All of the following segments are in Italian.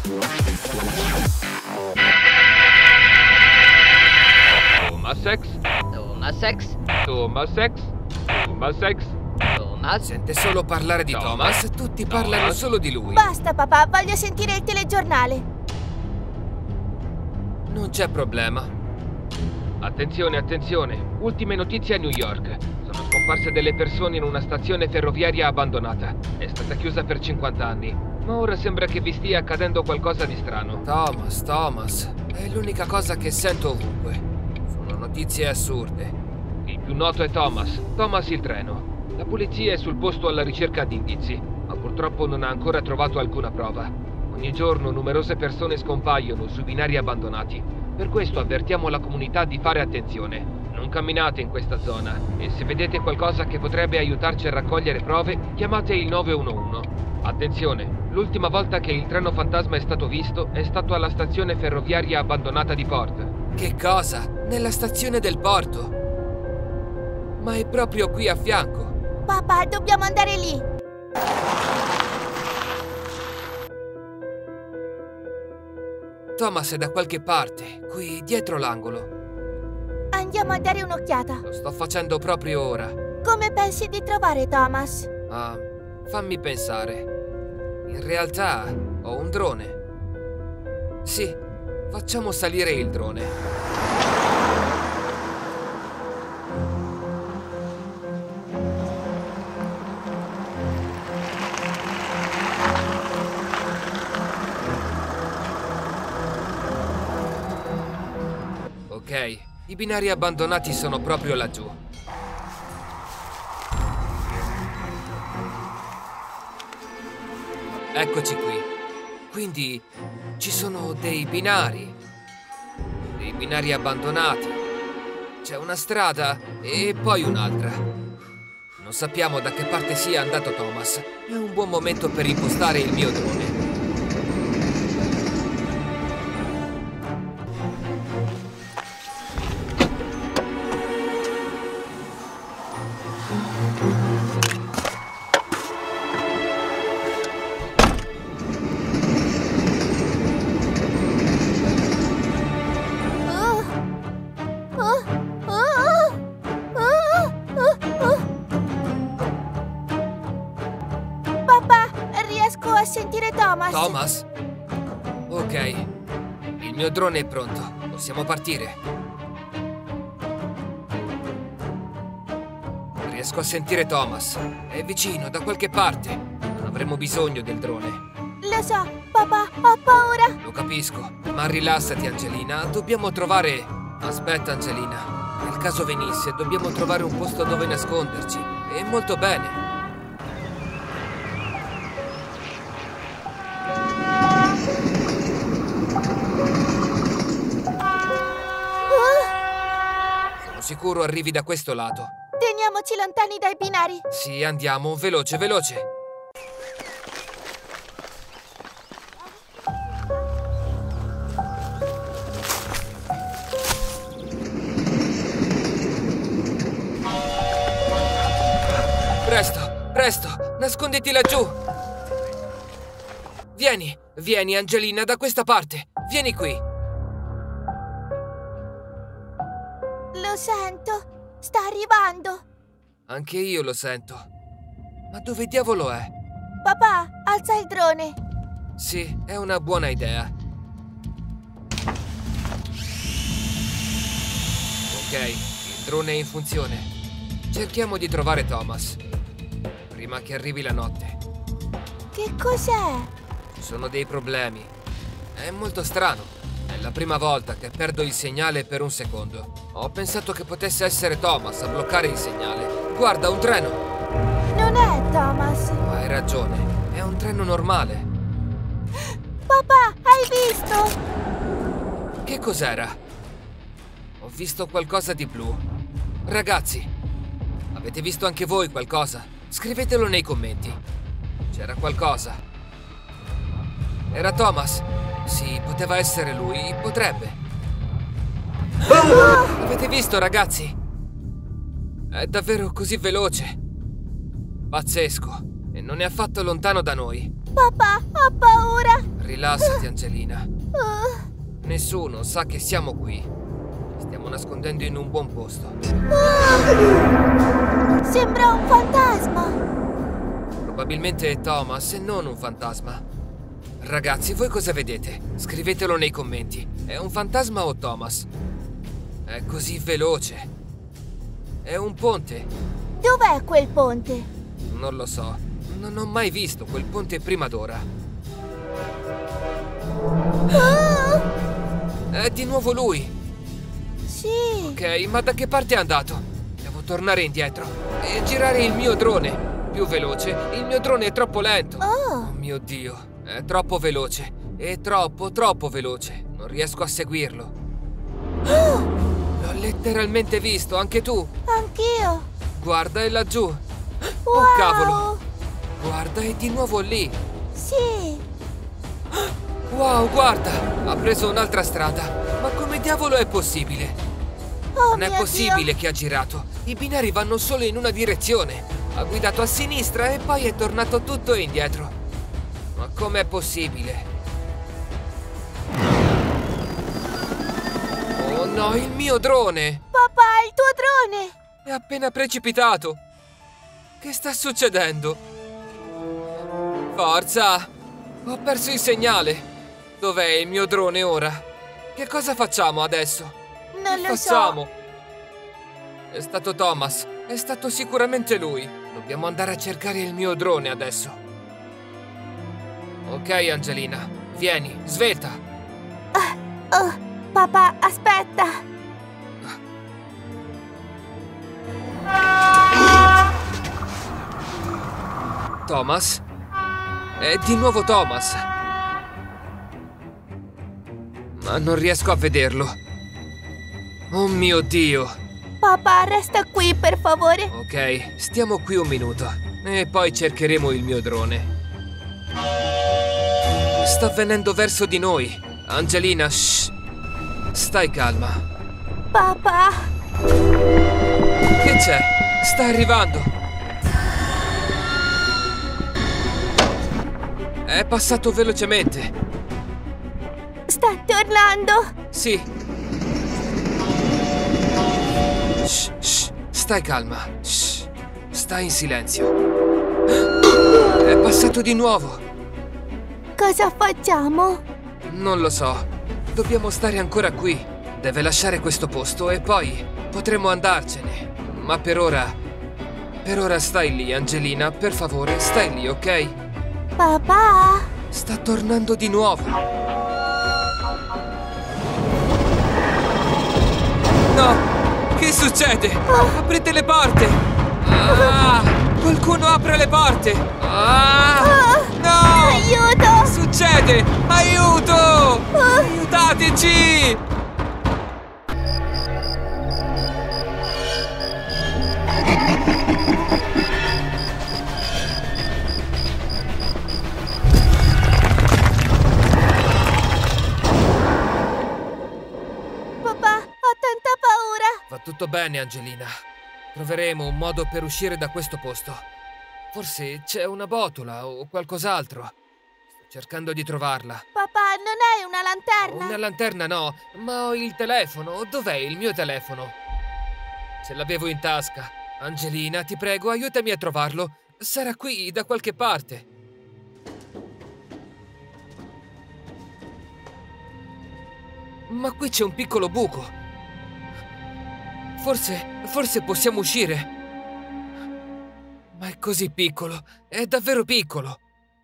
Thomas X. Thomas X. Thomas X. Thomas X. Thomas. Sente solo parlare di Thomas, tutti parlano solo di lui. Basta, papà, voglio sentire il telegiornale. Non c'è problema. Attenzione, attenzione. Ultime notizie a New York. Sono scomparse delle persone in una stazione ferroviaria abbandonata. È stata chiusa per 50 anni. Ma ora sembra che vi stia accadendo qualcosa di strano. Thomas. È l'unica cosa che sento ovunque. Sono notizie assurde. Il più noto è Thomas il treno. La polizia è sul posto alla ricerca di indizi, ma purtroppo non ha ancora trovato alcuna prova. Ogni giorno numerose persone scompaiono sui binari abbandonati. Per questo avvertiamo la comunità di fare attenzione. Non camminate in questa zona e se vedete qualcosa che potrebbe aiutarci a raccogliere prove, chiamate il 911. Attenzione, l'ultima volta che il treno fantasma è stato visto è stato alla stazione ferroviaria abbandonata di Port. Che cosa? Nella stazione del porto? Ma è proprio qui a fianco. Papà, dobbiamo andare lì. Thomas è da qualche parte, qui dietro l'angolo. Andiamo a dare un'occhiata. Lo sto facendo proprio ora. Come pensi di trovare Thomas? Ah, fammi pensare. In realtà ho un drone. Sì, facciamo salire il drone. Ok, i binari abbandonati sono proprio laggiù. Eccoci qui. Quindi ci sono dei binari abbandonati. C'è una strada e poi un'altra. Non sappiamo da che parte sia andato Thomas. È un buon momento per impostare il mio drone. Thomas? Ok, il mio drone è pronto, possiamo partire. Riesco a sentire Thomas, è vicino, da qualche parte. Non avremo bisogno del drone. Lo so, papà, ho paura. Lo capisco, ma rilassati Angelina, dobbiamo trovare... Aspetta Angelina, nel caso venisse dobbiamo trovare un posto dove nasconderci. E molto bene. Sicuro arrivi da questo lato. Teniamoci lontani dai binari. Sì, andiamo, veloce, veloce. Presto, nasconditi laggiù. Vieni Angelina, da questa parte. Vieni qui. Lo sento, sta arrivando. Anche io lo sento. Ma dove diavolo è? Papà, alza il drone. Sì, è una buona idea. Ok, il drone è in funzione. Cerchiamo di trovare Thomas prima che arrivi la notte. Che cos'è? Ci sono dei problemi. È molto strano. È la prima volta che perdo il segnale per un secondo. Ho pensato che potesse essere Thomas a bloccare il segnale. Guarda, un treno! Non è Thomas. Ma hai ragione, è un treno normale. Papà, hai visto? Che cos'era? Ho visto qualcosa di blu. Ragazzi, avete visto anche voi qualcosa? Scrivetelo nei commenti. C'era qualcosa. Era Thomas? Sì, poteva essere lui, potrebbe. Avete visto, ragazzi? È davvero così veloce. Pazzesco. E non è affatto lontano da noi. Papà, ho paura. Rilassati, Angelina. Nessuno sa che siamo qui. Stiamo nascondendo in un buon posto. Sembra un fantasma. Probabilmente è Thomas e non un fantasma. Ragazzi, voi cosa vedete? Scrivetelo nei commenti. È un fantasma o Thomas? È così veloce. È un ponte. Dov'è quel ponte? Non lo so. Non ho mai visto quel ponte prima d'ora. È di nuovo lui. Sì. Ok, ma da che parte è andato? Devo tornare indietro e girare il mio drone. Più veloce. Il mio drone è troppo lento. Oh mio Dio. È troppo veloce. È troppo veloce. Non riesco a seguirlo. L'ho letteralmente visto, anche tu. Anch'io. Guarda, è laggiù. Wow. Oh cavolo. Guarda, è di nuovo lì. Sì. Wow, guarda. Ha preso un'altra strada. Ma come diavolo è possibile? Oh Non è possibile che ha girato. I binari vanno solo in una direzione. Ha guidato a sinistra e poi è tornato tutto indietro. Ma com'è possibile? Oh no, il mio drone! Papà, il tuo drone! È appena precipitato! Che sta succedendo? Forza! Ho perso il segnale! Dov'è il mio drone ora? Che cosa facciamo adesso? Non lo Facciamo! È stato Thomas! È stato sicuramente lui! Dobbiamo andare a cercare il mio drone adesso! Ok, Angelina, vieni, svelta! Oh, papà, aspetta! Thomas? È di nuovo Thomas! Ma non riesco a vederlo! Oh mio Dio! Papà, resta qui, per favore! Ok, stiamo qui un minuto e poi cercheremo il mio drone. Sta venendo verso di noi. Angelina, shh. Stai calma. Papà! Che c'è? Sta arrivando. È passato velocemente. Sta tornando! Sì. Shh, shh. Stai calma. Shh. Stai in silenzio. È passato di nuovo. Cosa facciamo? Non lo so. Dobbiamo stare ancora qui. Deve lasciare questo posto e poi potremo andarcene. Ma per ora stai lì, Angelina. Per favore, stai lì, ok? Papà? Sta tornando di nuovo. No! Che succede? Aprite le porte! Ah! Qualcuno apre le porte! Ah! No! Aiuto! Che succede? Aiuto! Aiutateci! Papà, ho tanta paura! Va tutto bene, Angelina. Troveremo un modo per uscire da questo posto. Forse c'è una botola o qualcos'altro. Sto cercando di trovarla. Papà, non hai una lanterna? Una lanterna no, ma ho il telefono. Dov'è il mio telefono? Ce l'avevo in tasca. Angelina, ti prego, aiutami a trovarlo. Sarà qui, da qualche parte. Ma qui c'è un piccolo buco. Forse possiamo uscire. Ma è così piccolo, è davvero piccolo.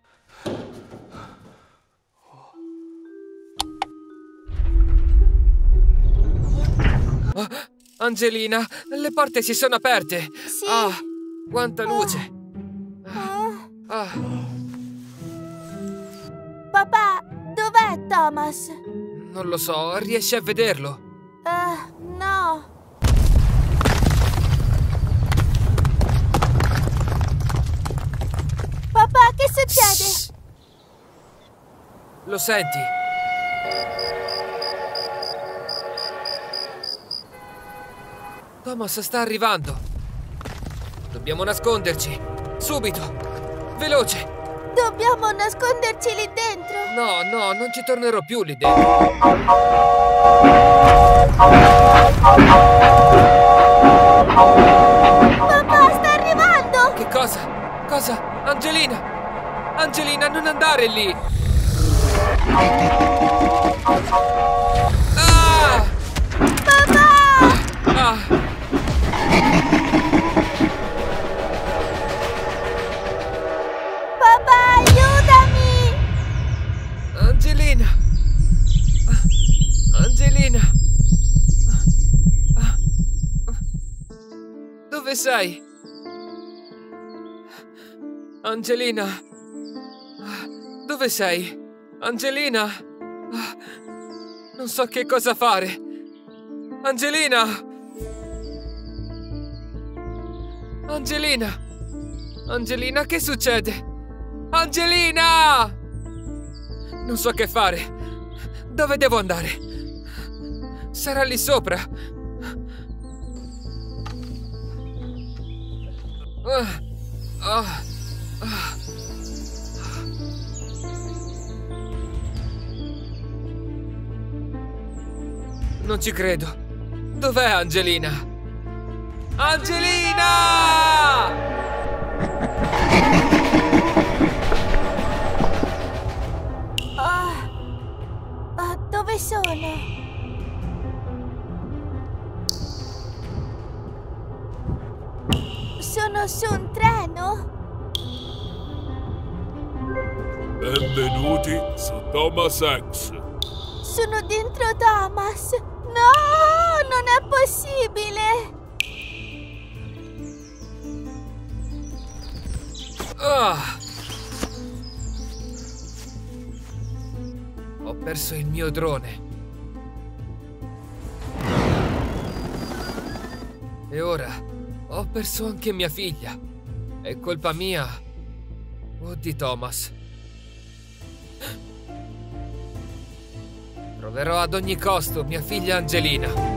Oh, Angelina, le porte si sono aperte. Sì. Ah, quanta luce. Ah, Papà, dov'è Thomas? non lo so, riesci a vederlo? No. Papà, che succede? Shh. Lo senti? Thomas sta arrivando. Dobbiamo nasconderci. Subito. Veloce. Dobbiamo nasconderci lì dentro. No, no, non ci tornerò più lì dentro. Papà, sta arrivando! Che cosa? Cosa? Angelina! Angelina, non andare lì! Ah! Papà! Ah! Papà, aiutami! Angelina! Angelina! Dove sei? Angelina! Dove sei? Angelina! Non so che cosa fare! Angelina! Angelina! Angelina, che succede? Angelina! Non so che fare. Dove devo andare? Sarà lì sopra. Non ci credo. Dov'è Angelina? Angelina! Dove sono? Sono su un treno? Benvenuti su Thomas X. Sono dentro Thomas. No, non è possibile. Ho perso il mio drone. E ora ho perso anche mia figlia. È colpa mia o di Thomas? Troverò ad ogni costo mia figlia Angelina.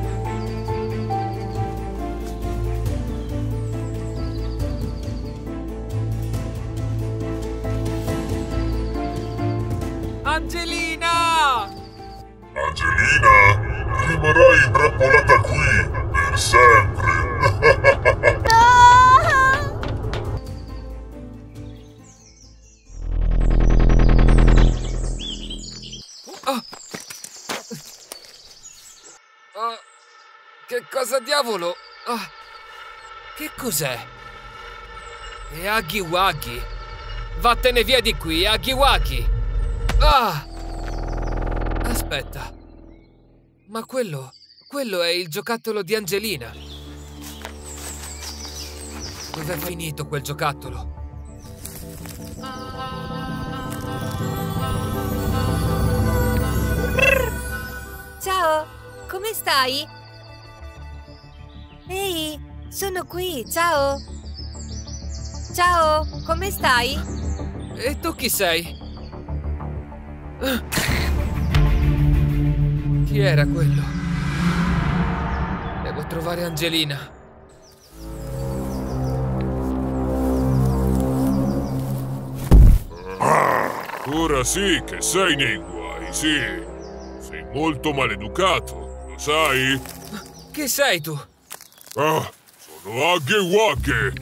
Angelina! Angelina, rimarrai intrappolata qui per sempre. No! Che cosa diavolo? Che cos'è? È Huggy Wuggy. Vattene via di qui, Huggy Wuggy. Aspetta. Ma quello è il giocattolo di Angelina. Dov'è finito quel giocattolo? Ciao, come stai? Ehi, sono qui, ciao! Ciao, come stai? E tu chi sei? Chi era quello? Devo trovare Angelina. Ora sì che sei nei guai, sì. Sei molto maleducato, lo sai? Chi sei tu? Sono Huggy Wuggy.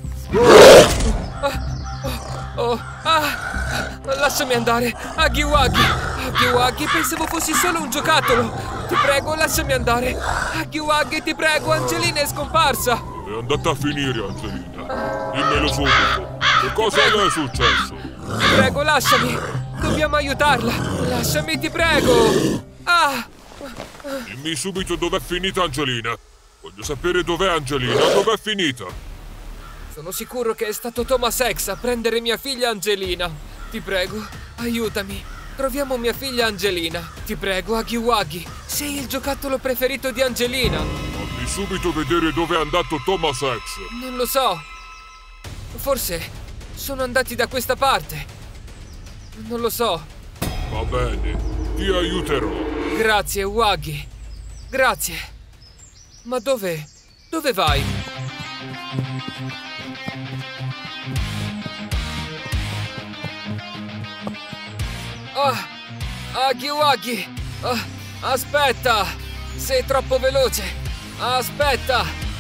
Lasciami andare, Huggy Wuggy. Huggy Wuggy, pensavo fossi solo un giocattolo. Ti prego, lasciami andare. Huggy Wuggy, ti prego, Angelina è scomparsa. È andata a finire, Angelina. Dimmelo subito. Che cosa le è successo? Ti prego, lasciami. Dobbiamo aiutarla. Lasciami, ti prego. Dimmi subito dov'è finita Angelina. Voglio sapere dov'è Angelina, dov'è finita. Sono sicuro che è stato Thomas X a prendere mia figlia Angelina. Ti prego, aiutami. Troviamo mia figlia Angelina. Ti prego, Huggy Wuggy. Sei il giocattolo preferito di Angelina. Fammi subito vedere dove è andato Thomas X. Non lo so. Forse sono andati da questa parte. Non lo so. Va bene, ti aiuterò. Grazie, Wuggy. Grazie. Ma dove vai? Aghi Waghi! Aspetta! Sei troppo veloce! Aspetta!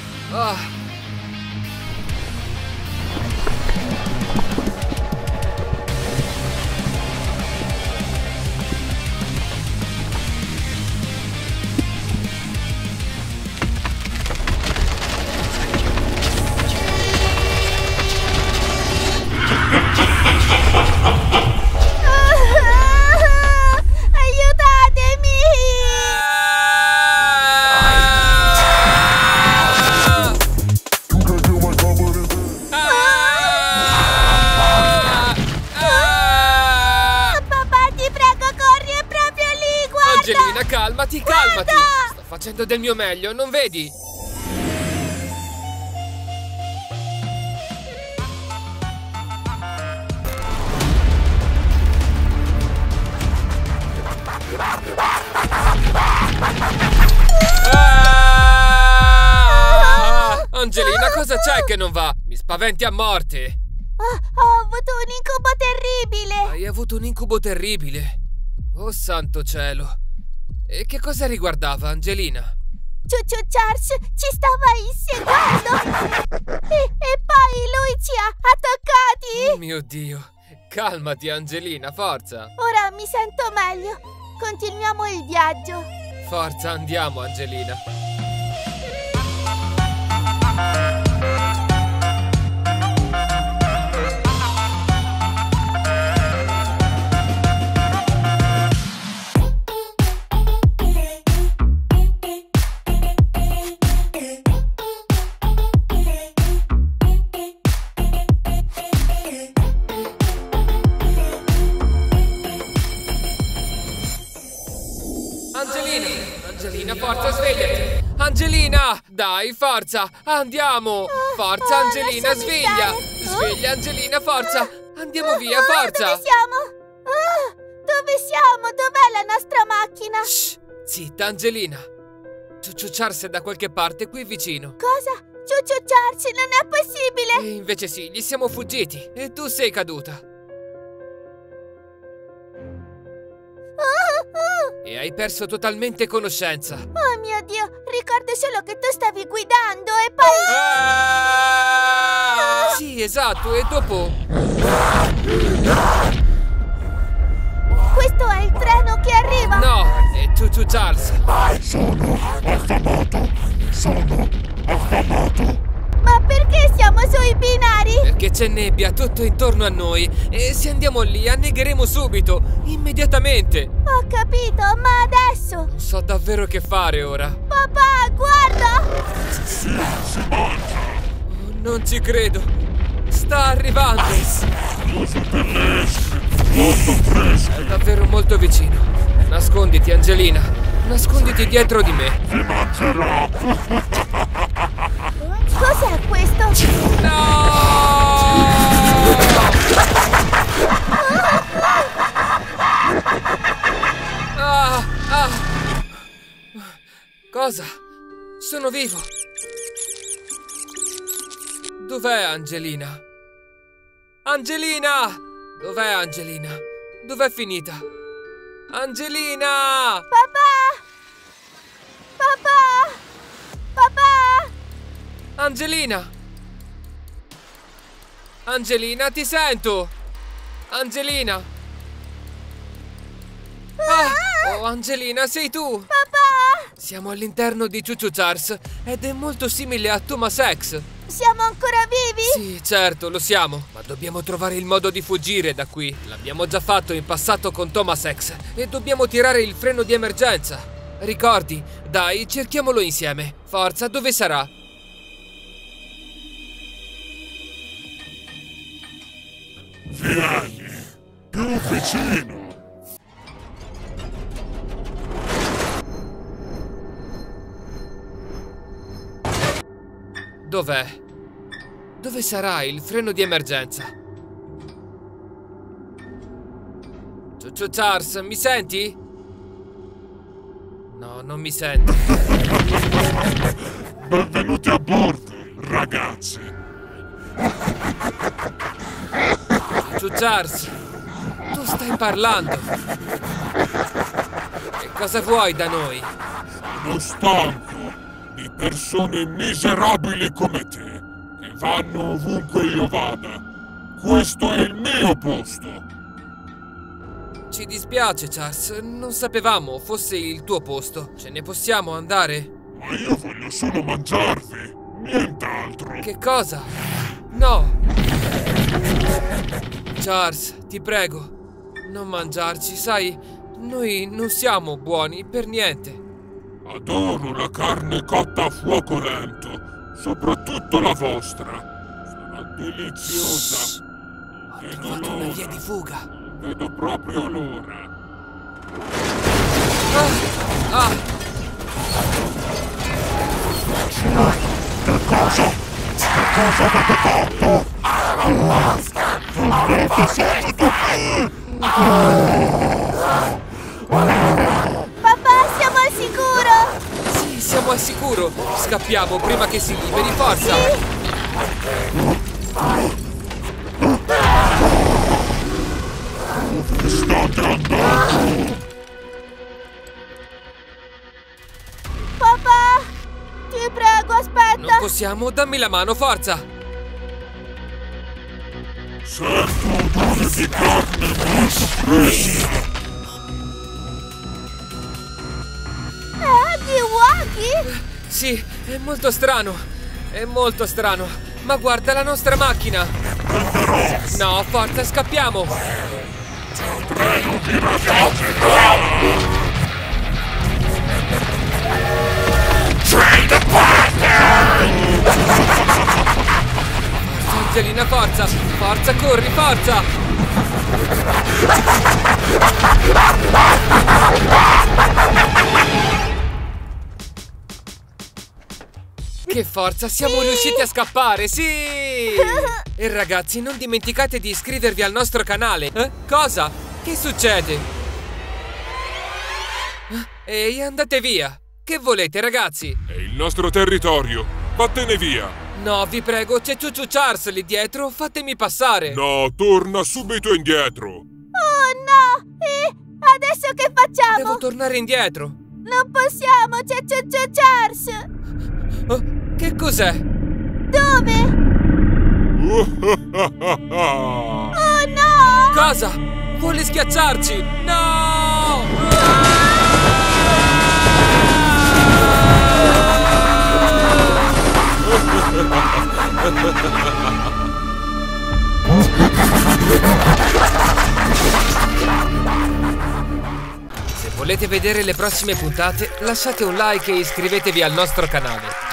Angelina, calmati, calmati! Sto facendo del mio meglio, non vedi? Angelina, cosa c'è che non va? Mi spaventi a morte! Ho avuto un incubo terribile! Hai avuto un incubo terribile? Oh santo cielo! E che cosa riguardava, Angelina? Chuchu Charles ci stava inseguendo! E poi lui ci ha attaccati! Oh mio Dio! Calmati, Angelina, forza! Ora mi sento meglio! Continuiamo il viaggio! Forza, andiamo, Angelina! Angelina, forza, svegliati! Angelina! Dai, forza! Andiamo! Forza, Angelina, lasciami sveglia! stare. Sveglia, Angelina, forza! Andiamo via, forza! Dove siamo? Dove siamo? Dov'è la nostra macchina? Shh! Zitta, Angelina! Chuchu Charles è da qualche parte qui vicino. Cosa? Chuchu Charles, non è possibile! E invece sì, gli siamo fuggiti e tu sei caduta. E hai perso totalmente conoscenza. Oh mio Dio, ricordo solo che tu stavi guidando e poi... Sì, esatto, e dopo... Questo è il treno che arriva! No, è Chuchu Charles. Sono affamato. Ma perché siamo sui binari? Perché c'è nebbia tutto intorno a noi e se andiamo lì annegheremo subito, immediatamente. Ho capito, ma adesso... Non so davvero che fare ora. Papà, guarda! Si mangia. Oh, non ci credo. Sta arrivando. Cosa terrestre. Molto fresco. È davvero molto vicino. Nasconditi, Angelina. Nasconditi dietro di me. Ti mangerò. Cos'è questo? No! Cosa? Sono vivo. Dov'è Angelina? Angelina! Dov'è Angelina? Dov'è finita? Angelina! Papà! Papà! Papà! Angelina! Angelina, ti sento! Angelina! Oh, Angelina, sei tu! Papà! Siamo all'interno di Chuchu Charles ed è molto simile a Thomas X. Siamo ancora vivi? Sì, certo, lo siamo. Ma dobbiamo trovare il modo di fuggire da qui. L'abbiamo già fatto in passato con Thomas X e dobbiamo tirare il freno di emergenza. Ricordi? Dai, cerchiamolo insieme. Forza, dove sarà? Vieni. Più vicino. Dov'è? Dove sarà il freno di emergenza? Chuchu Charles, mi senti? No, non mi senti. Benvenuti a bordo, ragazzi. Chuchu Charles, tu stai parlando? Che cosa vuoi da noi? Sono stanco di persone miserabili come te, che vanno ovunque io vada. Questo è il mio posto. Ci dispiace, Charles, non sapevamo fosse il tuo posto. Ce ne possiamo andare? Ma io voglio solo mangiarvi, nient'altro. Che cosa? No! Charles, ti prego, non mangiarci, sai, noi non siamo buoni per niente. Adoro la carne cotta a fuoco lento, soprattutto la vostra. Sarà deliziosa. Ho trovato una via di fuga. Vedo proprio l'ora. Che cosa avete fatto? Avete sentito qui? Papà, siamo al sicuro! Sì, siamo al sicuro. Scappiamo prima che si liberi, forza! State andando! Papà! Ti prego, aspetta! Non possiamo, dammi la mano, forza! Sento odore di carne fresca! Huggy Wuggy! Sì, è molto strano. È molto strano. Ma guarda la nostra macchina! No, forza, scappiamo! Angelina, forza! Forza, corri, forza! Che forza, siamo riusciti a scappare, sì! E ragazzi, non dimenticate di iscrivervi al nostro canale. Cosa? Che succede? Ehi, andate via! Che volete, ragazzi? È il nostro territorio, vattene via! No, vi prego, c'è Ciuciu Charles lì dietro, fatemi passare! No, torna subito indietro! Oh no! E adesso che facciamo? Devo tornare indietro! Non possiamo, c'è Ciuciu Charles! Oh, che cos'è? Dove? Oh no! Cosa? Vuole schiacciarci! No! Se volete vedere le prossime puntate, lasciate un like e iscrivetevi al nostro canale.